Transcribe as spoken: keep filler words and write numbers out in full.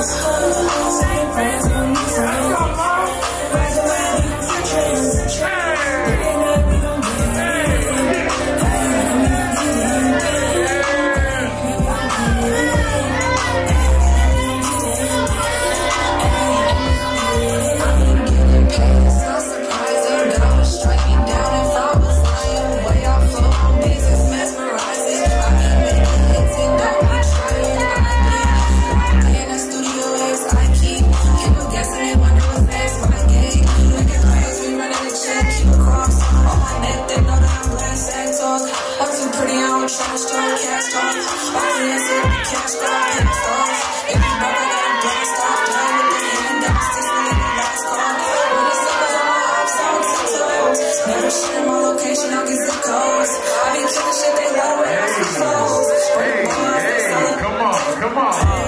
Same friends who need friends. Graduate, we gon' fit trends. Getting up, we gon' get it. Share my location, I'll get zip codes. I be killing shit, they love the way I see foes. Hey, hey, come on, come on.